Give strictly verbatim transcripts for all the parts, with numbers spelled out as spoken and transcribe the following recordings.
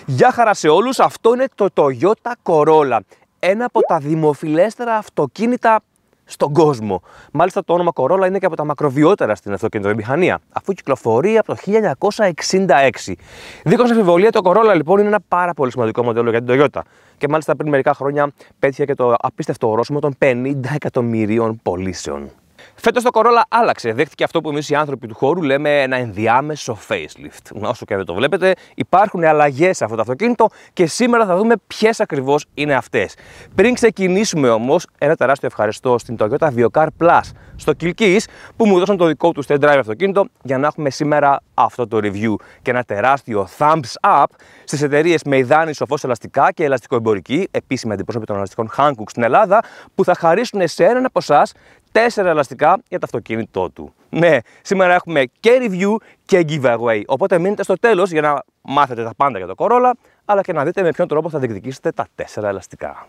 Γεια χαρά σε όλους, αυτό είναι το Toyota Corolla. Ένα από τα δημοφιλέστερα αυτοκίνητα στον κόσμο. Μάλιστα το όνομα Corolla είναι και από τα μακροβιότερα στην αυτοκινητοβιομηχανία, αφού κυκλοφορεί από το χίλια εννιακόσια εξήντα έξι. Δίχως αμφιβολία, το Corolla λοιπόν είναι ένα πάρα πολύ σημαντικό μοντέλο για την Toyota. Και μάλιστα πριν μερικά χρόνια πέτυχε και το απίστευτο ορόσημο των πενήντα εκατομμυρίων πωλήσεων. Φέτος το Corolla άλλαξε. Δέχτηκε αυτό που εμείς οι άνθρωποι του χώρου λέμε ένα ενδιάμεσο facelift. Όσο και δεν το βλέπετε, υπάρχουν αλλαγές σε αυτό το αυτοκίνητο και σήμερα θα δούμε ποιες ακριβώς είναι αυτές. Πριν ξεκινήσουμε όμως, ένα τεράστιο ευχαριστώ στην Toyota Viocar Plus, στο Kilkeys, που μου δώσαν το δικό του test drive αυτοκίνητο για να έχουμε σήμερα αυτό το review. Και ένα τεράστιο thumbs up στις εταιρείες Μεϊδάνη Σοφός Ελαστικά και Ελαστικοεμπορική, επίσημη αντιπρόσωπη των ελαστικών Hankook στην Ελλάδα, που θα χαρίσουν σε έναν από εσάς τέσσερα ελαστικά για το αυτοκίνητό του. Ναι, σήμερα έχουμε και review και giveaway, οπότε μείνετε στο τέλος για να μάθετε τα πάντα για το Corolla, αλλά και να δείτε με ποιον τρόπο θα διεκδικήσετε τα τέσσερα ελαστικά.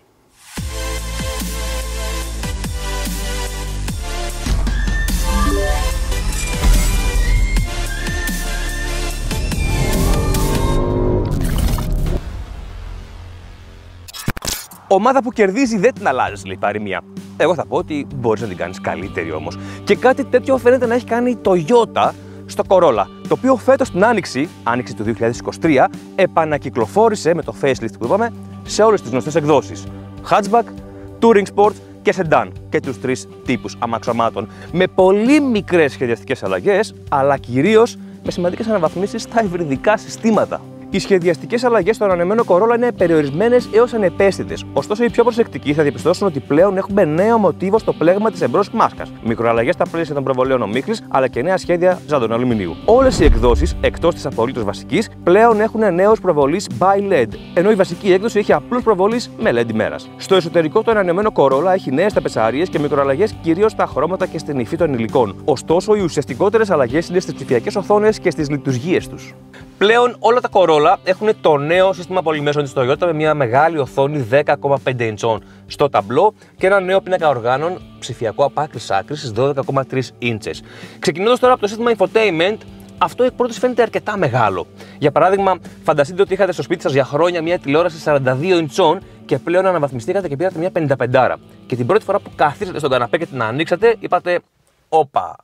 Ομάδα που κερδίζει δεν την αλλάζει, λέει η παροιμία. Εγώ θα πω ότι μπορείς να την κάνεις καλύτερη όμως. Και κάτι τέτοιο φαίνεται να έχει κάνει η Toyota στο Corolla, το οποίο φέτος την άνοιξη, άνοιξη του δύο χιλιάδες είκοσι τρία, επανακυκλοφόρησε με το facelift που είπαμε σε όλες τις γνωστές εκδόσεις. Hatchback, Touring Sport και Sedan, και τους τρεις τύπους αμαξωμάτων, με πολύ μικρές σχεδιαστικές αλλαγές, αλλά κυρίως με σημαντικές αναβαθμίσεις στα υβριδικά συστήματα. Οι σχεδιαστικές αλλαγές στο ανανεωμένο Corolla είναι περιορισμένες έως ανεπαίσθητες. Ωστόσο, οι πιο προσεκτικοί θα διαπιστώσουν ότι πλέον έχουμε νέο μοτίβο στο πλέγμα της εμπρός μάσκας. Μικροαλλαγές στα πλαίσια των προβολέων ομίχλης, αλλά και νέα σχέδια ζάντων αλουμινίου. Όλες οι εκδόσεις, εκτός της απολύτως βασικής, πλέον έχουν νέους προβολείς by ελ ι ντι, ενώ η βασική έκδοση έχει απλούς προβολείς με ελ ι ντι ημέρας. Στο εσωτερικό, το ανανεωμένο Corolla έχει νέες ταπετσαρίες και μικροαλλαγές κυρίως στα χρώματα και στην υφή των υλικών. Ωστόσο, οι ουσιαστικότερες αλλαγές είναι στις ψηφιακές οθόνες και στις λειτουργίες τους. Πλέον όλα τα Corolla έχουν το νέο σύστημα πολυμέσων της Toyota με μια μεγάλη οθόνη δέκα κόμμα πέντε ιντσών στο ταμπλό και ένα νέο πίνακα οργάνων ψηφιακό από άκρη σ' άκρη στις δώδεκα κόμμα τρία ίντσες. Ξεκινώντας τώρα από το σύστημα infotainment, αυτό εκ πρώτης φαίνεται αρκετά μεγάλο. Για παράδειγμα, φανταστείτε ότι είχατε στο σπίτι σας για χρόνια μια τηλεόραση σαράντα δύο ιντσών και πλέον αναβαθμιστήκατε και πήρατε μια πενήντα πέντε. Και την πρώτη φορά που καθίσατε στον καναπέ και την ανοίξατε, είπατε «Όπα».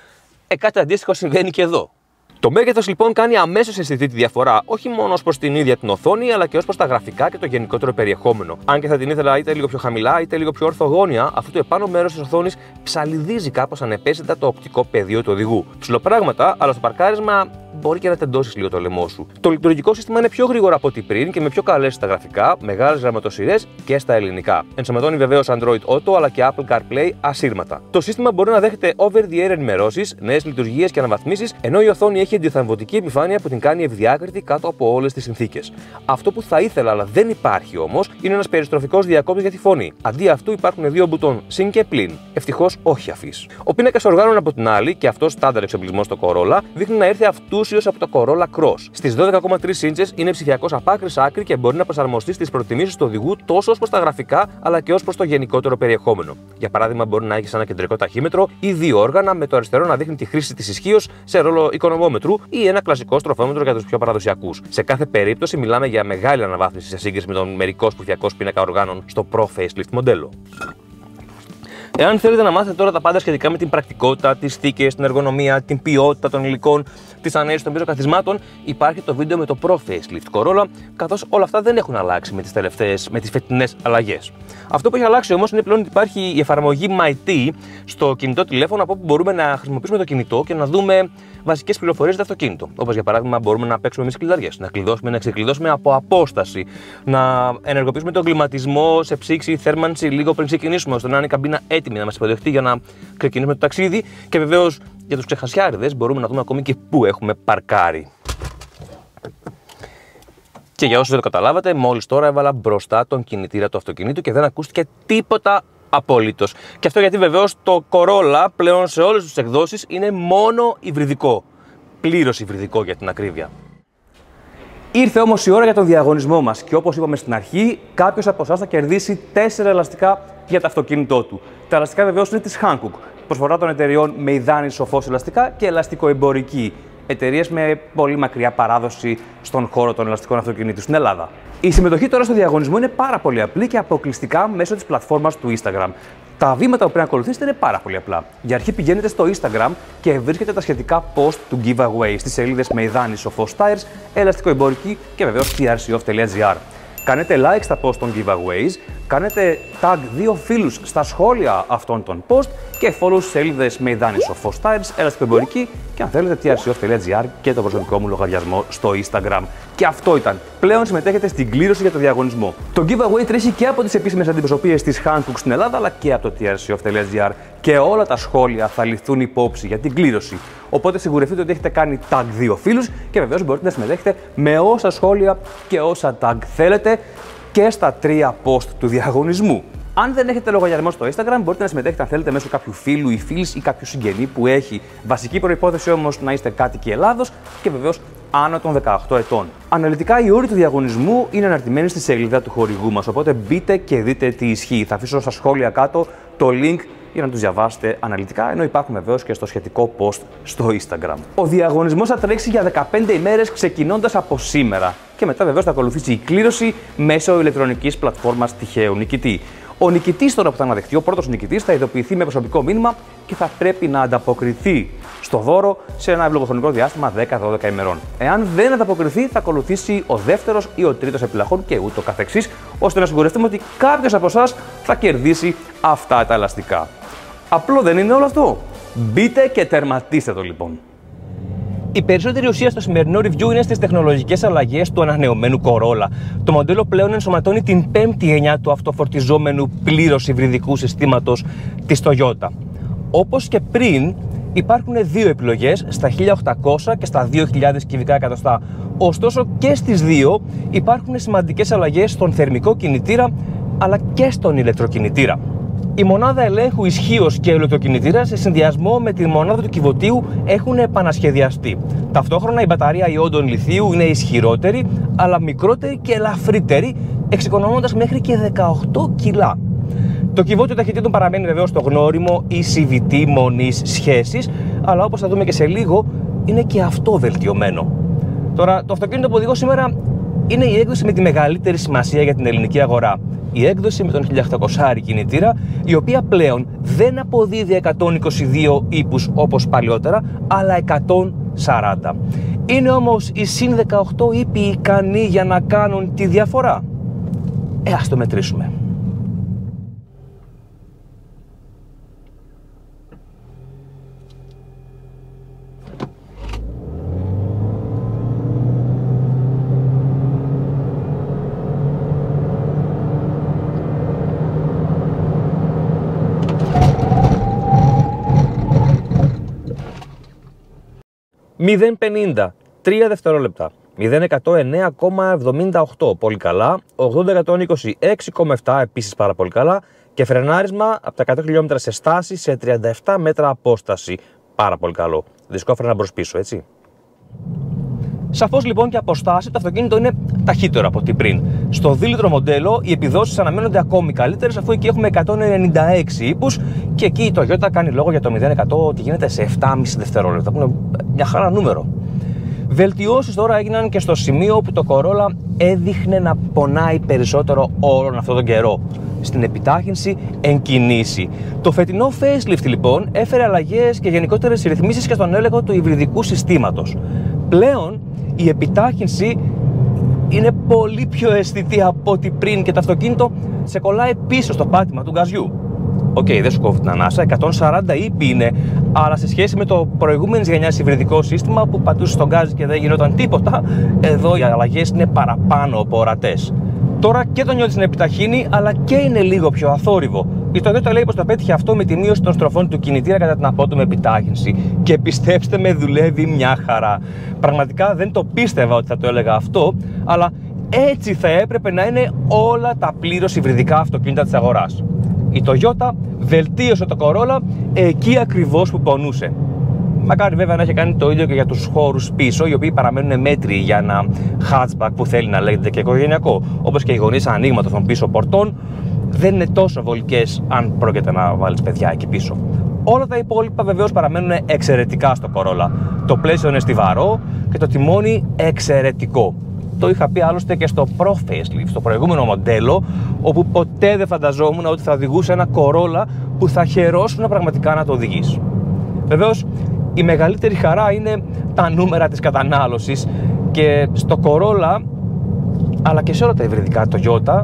Ε, κάτι αντίστοιχο συμβαίνει και εδώ. Το μέγεθος λοιπόν κάνει αμέσως αισθητή τη διαφορά, όχι μόνο ως προς την ίδια την οθόνη, αλλά και ως προς τα γραφικά και το γενικότερο περιεχόμενο. Αν και θα την ήθελα είτε λίγο πιο χαμηλά είτε λίγο πιο ορθογώνια, αφού το επάνω μέρος της οθόνης ψαλιδίζει κάπως ανεπαίσθητα το οπτικό πεδίο του οδηγού. Ψιλοπράγματα, αλλά στο παρκάρισμα μπορεί και να τεντώσεις λίγο το λαιμό σου. Το λειτουργικό σύστημα είναι πιο γρήγορο από ό,τι πριν και με πιο καλές στα γραφικά, μεγάλες γραμματοσυρές και στα ελληνικά. Ενσωματώνει βεβαίως Android Auto αλλά και Apple CarPlay ασύρματα. Το σύστημα μπορεί να δέχεται over-the-air ενημερώσεις, νέες λειτουργίες και αναβαθμίσεις, ενώ η οθόνη έχει αντιθαμβωτική επιφάνεια που την κάνει ευδιάκριτη κάτω από όλες τις συνθήκες. Αυτό που θα ήθελα αλλά δεν υπάρχει όμως είναι ένας περιστροφικός διακόπτης για τη φωνή. Αντί αυτού υπάρχουν δύο μπουτόν συν και πλην. Ευτυχώς όχι αφής. Ο πίνακας οργάνων από την άλλη, και αυτό στάνταρ εξοπλισμός στο Corolla, δείχνει να ήρθε αυτούσιος από το Corolla Cross. Στις δώδεκα κόμμα τρία ίντσες είναι ψηφιακός από άκρη σ' άκρη και μπορεί να προσαρμοστεί στις προτιμήσεις του οδηγού τόσο ως προς τα γραφικά αλλά και ως προς το γενικότερο περιεχόμενο. Για παράδειγμα, μπορεί να έχει ένα κεντρικό ταχύμετρο ή δύο όργανα, με το αριστερό να δείχνει τη χρήση της ισχύως σε ρόλο οικονομόμετρου ή ένα κλασικό στροφόμετρο για τους πιο παραδοσιακούς. Σε κάθε περίπτωση, μιλάμε για μεγάλη αναβάθμιση σε σύγκριση με τον μερικό σπουδιακό πίνακα οργάνων στο Pro Facelift μοντέλο. Εάν θέλετε να μάθετε τώρα τα πάντα σχετικά με την πρακτικότητα, τις θήκες, την εργονομία, την ποιότητα των υλικών, τις ανέσεις των πίσω καθισμάτων, υπάρχει το βίντεο με το Pro Facelift Corolla, καθώς όλα αυτά δεν έχουν αλλάξει με τις τελευταίες, με τις φετινές αλλαγές. Αυτό που έχει αλλάξει όμως είναι πλέον ότι υπάρχει η εφαρμογή MyT στο κινητό τηλέφωνο, από όπου μπορούμε να χρησιμοποιήσουμε το κινητό και να δούμε βασικές πληροφορίες για το αυτοκίνητο. Όπως για παράδειγμα, μπορούμε να παίξουμε εμείς κλειδαριές, να κλειδώσουμε, να ξεκλειδώσουμε από απόσταση, να ενεργοποιήσουμε τον κλιματισμό σε ψήξη, θέρμανση λίγο πριν ξεκινήσουμε, ώστε να είναι η καμπίνα έτοιμη να μας υποδεχτεί για να ξεκινήσουμε το ταξίδι. Και βεβαίως για τους ξεχασιάριδες μπορούμε να δούμε ακόμη και πού έχουμε παρκάρει. Και για όσους δεν το καταλάβατε, μόλις τώρα έβαλα μπροστά τον κινητήρα του αυτοκινήτου και δεν ακούστηκε τίποτα απολύτως. Και αυτό γιατί βεβαίως το Corolla πλέον σε όλες τις εκδόσεις είναι μόνο υβριδικό. Πλήρως υβριδικό για την ακρίβεια. Ήρθε όμως η ώρα για τον διαγωνισμό μας και όπως είπαμε στην αρχή, κάποιος από εσάς θα κερδίσει τέσσερα ελαστικά για το αυτοκίνητό του. Τα ελαστικά βεβαίως είναι της Hankook, προσφορά των εταιριών Μεϊδάνη Σοφός Ελαστικά και Ελαστικοεμπορική. εταιρείες με πολύ μακριά παράδοση στον χώρο των ελαστικών αυτοκινήτων στην Ελλάδα. Η συμμετοχή τώρα στο διαγωνισμό είναι πάρα πολύ απλή και αποκλειστικά μέσω της πλατφόρμας του Instagram. Τα βήματα που πρέπει να ακολουθήσετε είναι πάρα πολύ απλά. Για αρχή πηγαίνετε στο Instagram και βρίσκετε τα σχετικά post του giveaway στις σελίδες Μεϊδάνης Σοφός Tires, Ελαστικό Εμπορική και βεβαίως τι αρ σι off τελεία τζι άρ. Κάνετε like στα post των giveaways, κάνετε tag δύο φίλους στα σχόλια αυτών των post και follow στις σελίδες Μεϊδάνης Σοφός Tires, Ελαστικό Εμπορική και αν θέλετε τι αρ σι off τελεία τζι άρ και το προσωπικό μου λογαριασμό στο Instagram. Και αυτό ήταν. Πλέον συμμετέχετε στην κλήρωση για το διαγωνισμό. Το giveaway τρέχει και από τις επίσημες αντιπροσωπείες της Hankook στην Ελλάδα αλλά και από το τι αρ σι off τελεία τζι άρ και όλα τα σχόλια θα ληφθούν υπόψη για την κλήρωση. Οπότε σιγουρευτείτε ότι έχετε κάνει tag δύο φίλους και βεβαίως μπορείτε να συμμετέχετε με όσα σχόλια και όσα tag θέλετε και στα τρία post του διαγωνισμού. Αν δεν έχετε λογαριασμό στο Instagram, μπορείτε να συμμετέχετε αν θέλετε μέσω κάποιου φίλου ή φίλης ή κάποιου συγγενή που έχει. Βασική προϋπόθεση όμως να είστε κάτοικοι Ελλάδος και βεβαίως άνω των δεκαοκτώ ετών. Αναλυτικά, οι όροι του διαγωνισμού είναι αναρτημένοι στη σελίδα του χορηγού μας. Οπότε μπείτε και δείτε τι ισχύει. Θα αφήσω στα σχόλια κάτω το link για να τους διαβάσετε αναλυτικά, ενώ υπάρχουν βεβαίως και στο σχετικό post στο Instagram. Ο διαγωνισμός θα τρέξει για δεκαπέντε ημέρες ξεκινώντας από σήμερα και μετά βεβαίως θα ακολουθήσει η κλήρωση μέσω ηλεκτρονικής πλατφόρμας τυχαίου νικητή. Ο νικητής τώρα που θα αναδεχτεί, ο πρώτος νικητής, θα ειδοποιηθεί με προσωπικό μήνυμα και θα πρέπει να ανταποκριθεί στο δώρο σε ένα ευλογοχρονικό διάστημα δέκα με δώδεκα ημερών. Εάν δεν ανταποκριθεί, θα ακολουθήσει ο δεύτερος ή ο τρίτος επιλαχών και ούτω καθεξής, ώστε να σιγουρευτούμε ότι κάποιος από εσάς θα κερδίσει αυτά τα ελαστικά. Απλό δεν είναι όλο αυτό. Μπείτε και τερματίστε το λοιπόν. Η περισσότερη ουσία στο σημερινό review είναι στις τεχνολογικές αλλαγές του ανανεωμένου Corolla. Το μοντέλο πλέον ενσωματώνει την πέμπτη γενιά του αυτοφορτιζόμενου πλήρως υβριδικού συστήματος της Toyota. Όπως και πριν, υπάρχουν δύο επιλογές στα χίλια οκτακόσια και στα δύο χιλιάδες κυβικά εκατοστά. Ωστόσο και στις δύο υπάρχουν σημαντικές αλλαγές στον θερμικό κινητήρα αλλά και στον ηλεκτροκινητήρα. Η μονάδα ελέγχου ισχύως και ο ηλεκτροκινητήρας σε συνδυασμό με τη μονάδα του κυβωτίου έχουν επανασχεδιαστεί. Ταυτόχρονα η μπαταρία ιόντων λιθίου είναι ισχυρότερη, αλλά μικρότερη και ελαφρύτερη, εξοικονομώντας μέχρι και δεκαοκτώ κιλά. Το κυβότιο ταχυτήτων παραμένει βεβαίως στο γνώριμο ή σι βι τι μονής σχέσης, αλλά όπως θα δούμε και σε λίγο, είναι και αυτό βελτιωμένο. Τώρα, το αυτοκίνητο που οδηγώ σήμερα είναι η έκδοση με τη μεγαλύτερη σημασία για την ελληνική αγορά. Η έκδοση με τον χίλια οκτακόσια κινητήρα, η οποία πλέον δεν αποδίδει εκατόν είκοσι δύο ύπους όπως παλιότερα, αλλά εκατόν σαράντα. Είναι όμως οι συν δεκαοκτώ ύποι ικανοί για να κάνουν τη διαφορά? Ε, ας το μετρήσουμε. μηδέν πενήντα, τρία δευτερόλεπτα. μηδέν εκατό εννέα κόμμα εβδομήντα οκτώ, πολύ καλά. ογδόντα εκατόν είκοσι, έξι κόμμα επτά, επίσης πάρα πολύ καλά. Και φρενάρισμα από τα εκατό χιλιόμετρα σε στάση σε τριάντα επτά μέτρα απόσταση. Πάρα πολύ καλό. Δισκόφρενα μπρος πίσω, έτσι. Σαφώς λοιπόν και αποστάσει το αυτοκίνητο είναι ταχύτερο από ό,τι πριν. Στο δίλιτρο μοντέλο οι επιδόσεις αναμένονται ακόμη καλύτερες, αφού εκεί έχουμε εκατόν ενενήντα έξι ύπους και εκεί η Toyota κάνει λόγο για το μηδέν εκατό ότι γίνεται σε επτά κόμμα πέντε δευτερόλεπτα, που είναι μια χαρά νούμερο. Βελτιώσεις τώρα έγιναν και στο σημείο που το Corolla έδειχνε να πονάει περισσότερο όλον αυτόν τον καιρό. Στην επιτάχυνση εν κινήσει. Το φετινό facelift λοιπόν έφερε αλλαγές και γενικότερες ρυθμίσεις και στον έλεγχο του υβριδικού συστήματος. Πλέον η επιτάχυνση είναι πολύ πιο αισθητή από ό,τι πριν και το αυτοκίνητο σε κολλάει πίσω στο πάτημα του γκαζιού. Οκ, okay, δεν σου κόβει την ανάσα, εκατόν σαράντα ύποι είναι, αλλά σε σχέση με το προηγούμενης γενιάς υβριδικό σύστημα που πατούσε στον γκάζι και δεν γινόταν τίποτα, εδώ οι αλλαγές είναι παραπάνω από ορατές. Τώρα και το νιώθεις να επιταχύνει, αλλά και είναι λίγο πιο αθόρυβο. Η Toyota λέει πως το πέτυχε αυτό με τη μείωση των στροφών του κινητήρα κατά την απότομη επιτάχυνση. Και πιστέψτε με, δουλεύει μια χαρά. Πραγματικά δεν το πίστευα ότι θα το έλεγα αυτό, αλλά έτσι θα έπρεπε να είναι όλα τα πλήρως υβριδικά αυτοκίνητα της αγοράς. Η Toyota βελτίωσε το Corolla εκεί ακριβώς που πονούσε. Μακάρι βέβαια να έχει κάνει το ίδιο και για τους χώρους πίσω, οι οποίοι παραμένουν μέτριοι για ένα hatchback που θέλει να λέγεται και οικογενειακό. Όπως και οι γωνίες ανοίγματος των πίσω πορτών δεν είναι τόσο βολικές αν πρόκειται να βάλεις παιδιά εκεί πίσω. Όλα τα υπόλοιπα βεβαίως παραμένουν εξαιρετικά στο Corolla. Το πλαίσιο είναι στιβαρό και το τιμόνι εξαιρετικό. Το είχα πει άλλωστε και στο Pro Facelift, στο προηγούμενο μοντέλο, όπου ποτέ δεν φανταζόμουν ότι θα οδηγούσε ένα Corolla που θα χαιρόσουν πραγματικά να το οδηγείς. Βεβαίως, η μεγαλύτερη χαρά είναι τα νούμερα της κατανάλωσης και στο Corolla, αλλά και σε όλα τα υβριδικά Toyota,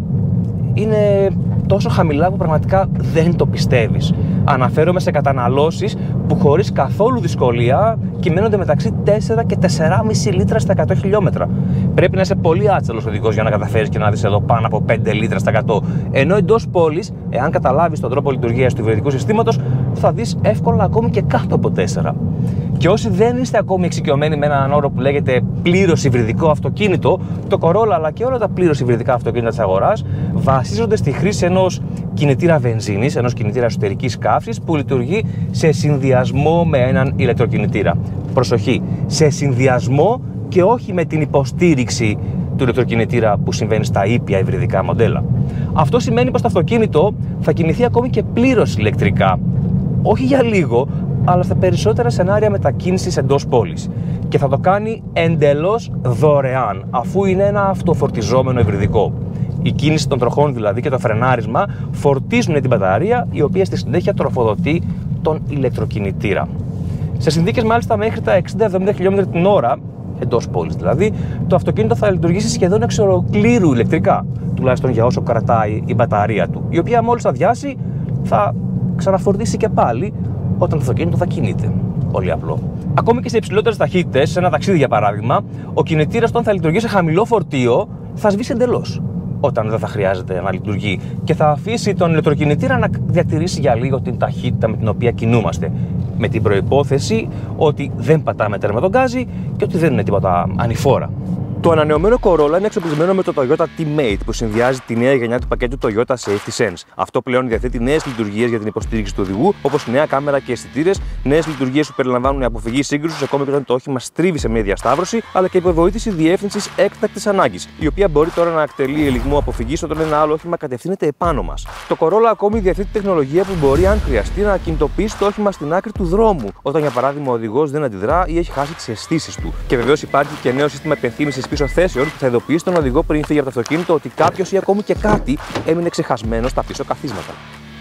είναι τόσο χαμηλά που πραγματικά δεν το πιστεύεις. Αναφέρομαι σε καταναλώσεις που χωρίς καθόλου δυσκολία κυμαίνονται μεταξύ τέσσερα και τέσσερα κόμμα πέντε λίτρα στα εκατό χιλιόμετρα. Πρέπει να είσαι πολύ άτσαλος οδηγός για να καταφέρεις και να δεις εδώ πάνω από πέντε λίτρα στα εκατό. Ενώ εντός πόλης, εάν καταλάβεις τον τρόπο λειτουργίας του υβριδικού συστήματος, θα δεις εύκολα ακόμη και κάτω από τέσσερα. Και όσοι δεν είστε ακόμη εξοικειωμένοι με έναν όρο που λέγεται πλήρως υβριδικό αυτοκίνητο, το Corolla αλλά και όλα τα πλήρως υβριδικά αυτοκίνητα της αγοράς βασίζονται στη χρήση ενός κινητήρα βενζίνης, ενός κινητήρα εσωτερικής καύσης που λειτουργεί σε συνδυασμό με έναν ηλεκτροκινητήρα. Προσοχή, σε συνδυασμό και όχι με την υποστήριξη του ηλεκτροκινητήρα που συμβαίνει στα ήπια υβριδικά μοντέλα. Αυτό σημαίνει πως το αυτοκίνητο θα κινηθεί ακόμη και πλήρως ηλεκτρικά. Όχι για λίγο, αλλά στα περισσότερα σενάρια μετακίνησης εντός πόλης. Και θα το κάνει εντελώς δωρεάν, αφού είναι ένα αυτοφορτιζόμενο υβριδικό. Η κίνηση των τροχών δηλαδή και το φρενάρισμα φορτίζουν την μπαταρία, η οποία στη συνέχεια τροφοδοτεί τον ηλεκτροκινητήρα. Σε συνθήκες μάλιστα μέχρι τα εξήντα με εβδομήντα χιλιόμετρα την ώρα, εντός πόλης δηλαδή, το αυτοκίνητο θα λειτουργήσει σχεδόν εξ ολοκλήρου ηλεκτρικά, τουλάχιστον για όσο κρατάει η μπαταρία του, η οποία μόλις αδειάσει θα ξαναφορτίσει και πάλι όταν το αυτοκίνητο θα κινείται. Πολύ απλό. Ακόμη και σε υψηλότερες ταχύτητες, σε ένα ταξίδι για παράδειγμα, ο κινητήρας όταν θα λειτουργεί σε χαμηλό φορτίο θα σβήσει εντελώς, όταν δεν θα χρειάζεται να λειτουργεί, και θα αφήσει τον ηλεκτροκινητήρα να διατηρήσει για λίγο την ταχύτητα με την οποία κινούμαστε. Με την προϋπόθεση ότι δεν πατάμε τέρμα τον γκάζι και ότι δεν είναι τίποτα ανηφόρα. Το ανανεωμένο Corolla είναι εξοπλισμένο με το Toyota Teammate που συνδυάζει τη νέα γενιά του πακέτου Toyota Safety Sense. Αυτό πλέον διαθέτει νέες λειτουργίες για την υποστήριξη του οδηγού, όπως νέα κάμερα και αισθητήρες, νέες λειτουργίες που περιλαμβάνουν η αποφυγή σύγκρουσης ακόμη και όταν το όχημα στρίβει σε μια διασταύρωση, αλλά και υποβοήθηση διεύθυνσης έκτακτης ανάγκης, η οποία μπορεί τώρα να εκτελεί ελιγμό αποφυγής όταν ένα άλλο όχημα κατευθύνεται επάνω μας. Το Corolla ακόμη διαθέτει τεχνολογία που μπορεί, αν χρειαστεί, να κινητοποιήσει το όχημα στην άκρη του δρόμου, όταν για παράδειγμα ο οδηγός δεν αντιδρά ή έχει χάσει τις αισθήσεις του. Και βεβαίως υπάρχει και νέο σύστημα υπενθύμησης πίσω θέσεων που θα ειδοποιήσει τον οδηγό πριν φύγει από το αυτοκίνητο ότι κάποιος ή ακόμη και κάτι έμεινε ξεχασμένο στα πίσω καθίσματα.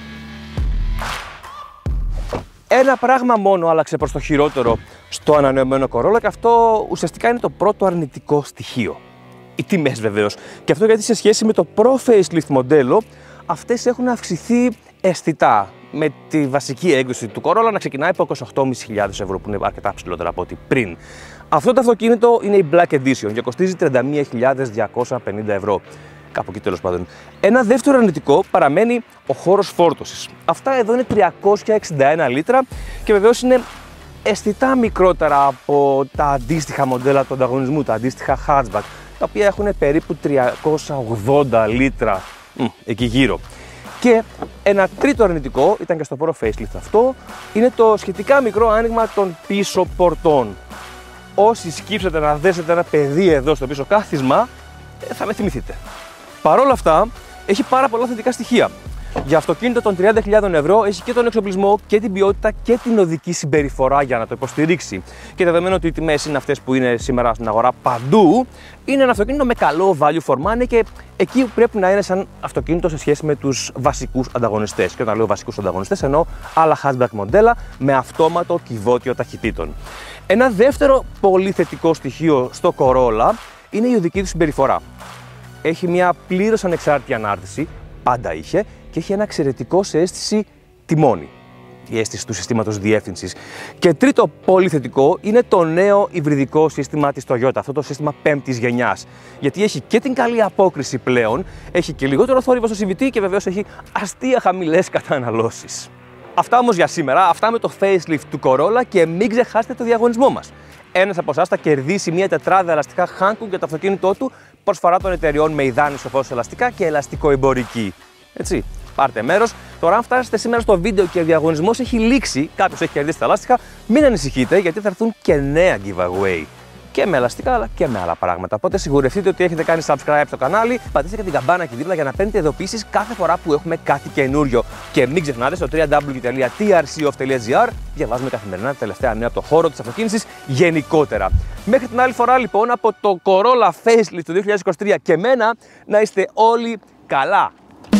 Ένα πράγμα μόνο άλλαξε προς το χειρότερο στο ανανεωμένο Corolla και αυτό ουσιαστικά είναι το πρώτο αρνητικό στοιχείο. Οι τιμές βεβαίως. Και αυτό γιατί σε σχέση με το Pro Facelift μοντέλο αυτές έχουν αυξηθεί αισθητά. Με τη βασική έκδοση του Corolla να ξεκινάει από είκοσι οκτώ χιλιάδες πεντακόσιες ευρώ, που είναι αρκετά ψηλότερα από ό,τι πριν. Αυτό το αυτοκίνητο είναι η Black Edition και κοστίζει τριάντα μία χιλιάδες διακόσια πενήντα ευρώ. Κάπου εκεί τέλος πάντων. Ένα δεύτερο αρνητικό παραμένει ο χώρος φόρτωσης. Αυτά εδώ είναι τριακόσια εξήντα ένα λίτρα και βεβαίως είναι αισθητά μικρότερα από τα αντίστοιχα μοντέλα του ανταγωνισμού, τα αντίστοιχα hatchback, τα οποία έχουν περίπου τριακόσια ογδόντα λίτρα μ, εκεί γύρω. Και ένα τρίτο αρνητικό, ήταν και στο Pro Facelift αυτό, είναι το σχετικά μικρό άνοιγμα των πίσω πορτών. Όσοι σκύψετε να δέσετε ένα παιδί εδώ στο πίσω κάθισμα, θα με θυμηθείτε. Παρ' όλα αυτά, έχει πάρα πολλά θετικά στοιχεία. Για αυτοκίνητο των τριάντα χιλιάδες ευρώ έχει και τον εξοπλισμό και την ποιότητα και την οδική συμπεριφορά για να το υποστηρίξει. Και δεδομένου ότι οι τιμές είναι αυτές που είναι σήμερα στην αγορά παντού, είναι ένα αυτοκίνητο με καλό value for money και εκεί που πρέπει να είναι σαν αυτοκίνητο σε σχέση με τους βασικούς ανταγωνιστές. Και όταν λέω βασικούς ανταγωνιστές, εννοώ άλλα hatchback μοντέλα με αυτόματο κυβότιο ταχυτήτων. Ένα δεύτερο πολύ θετικό στοιχείο στο Corolla είναι η οδική του συμπεριφορά. Έχει μια πλήρως ανεξάρτητη ανάρτηση, πάντα είχε, και έχει ένα εξαιρετικό σε αίσθηση τιμόνι, η αίσθηση του συστήματος διεύθυνσης. Και τρίτο πολύ θετικό είναι το νέο υβριδικό σύστημα της Toyota, αυτό το σύστημα πέμπτης γενιάς. Γιατί έχει και την καλή απόκριση πλέον, έχει και λιγότερο θόρυβο στο σι βι τι και βεβαίως έχει αστεία χαμηλές καταναλώσεις. Αυτά όμως για σήμερα, αυτά με το facelift του Corolla και μην ξεχάσετε το διαγωνισμό μας. Ένας από εσάς θα κερδίσει μια τετράδα ελαστικά Hankook για το αυτοκίνητό του, προσφορά των εταιριών Μεϊδάνη Σοφός Ελαστικά και Ελαστικοεμπορική. Έτσι, πάρτε μέρος. Τώρα, αν φτάσετε σήμερα στο βίντεο και ο διαγωνισμός έχει λήξει, κάποιος έχει κερδίσει τα λάστιχα, μην ανησυχείτε γιατί θα έρθουν και νέα giveaway. και με ελαστικά αλλά και με άλλα πράγματα. Οπότε σιγουρευτείτε ότι έχετε κάνει subscribe στο κανάλι, πατήστε και την καμπάνα εκεί δίπλα για να παίρνετε ειδοποιήσεις κάθε φορά που έχουμε κάτι καινούριο. Και μην ξεχνάτε στο double-u double-u double-u τελεία τι αρ σι off τελεία τζι άρ διαβάζουμε καθημερινά τα τελευταία νέα από το χώρο της αυτοκίνησης γενικότερα. Μέχρι την άλλη φορά λοιπόν από το Corolla Facelift του δύο χιλιάδες είκοσι τρία και μένα να είστε όλοι καλά.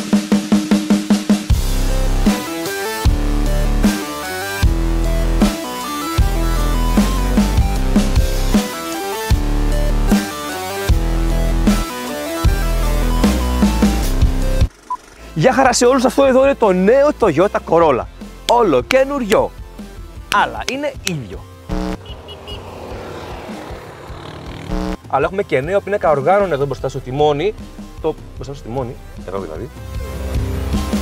Γεια χαρά σε όλους, αυτό εδώ είναι το νέο Toyota Corolla. Όλο καινούριο, αλλά είναι ίδιο. Αλλά έχουμε και νέο πίνακα οργάνων εδώ μπροστά στο τιμόνι. Το μπροστά στο τιμόνι, εδώ δηλαδή.